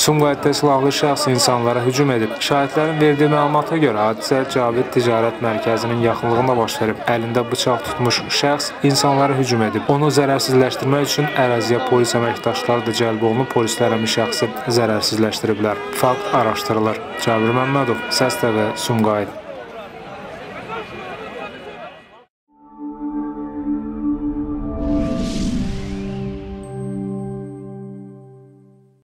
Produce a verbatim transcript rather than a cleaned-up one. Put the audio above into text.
Sumqayıtda silahlı şəxs insanlara hücum edib. Şahidlərin verdiyi məlumata görə hadisə Cavid Ticarət Mərkəzinin yaxınlığında baş verib. Əlində bıçaq tutmuş şəxs insanlara hücum edib. Onu zərərsizləşdirmək üçün əraziyə polis əməkdaşları da cəlb olunub, polislər həmin şəxsi zərərsizləşdiriblər. Fakt araşdırılır. Cabir Məmmədov, Səs T V, Sumqayıt.